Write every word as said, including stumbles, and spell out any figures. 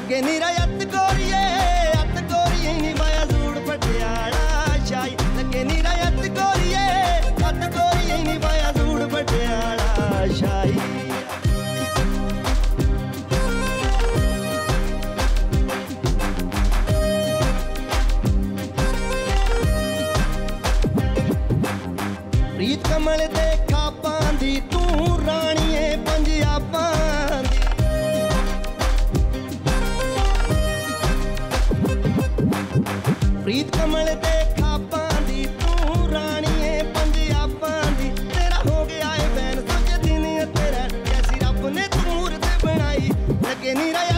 लगे नी रयत गोरिए अत गोरिए नी पाया सूट पटियाला शाही लगे नी रयत गोरिए अत गोरिए नी पाया सूट पटियाला शाही प्रीत कमल दे खापां दी तू राणीए पंजाबां दी प्रीत कमल दे खापां दी तू राणीए पंजाबां दी तेरा हो गया है बैन सच दिन तेरा जैसी रब ने तू मूरत बनाई लगे नी रहा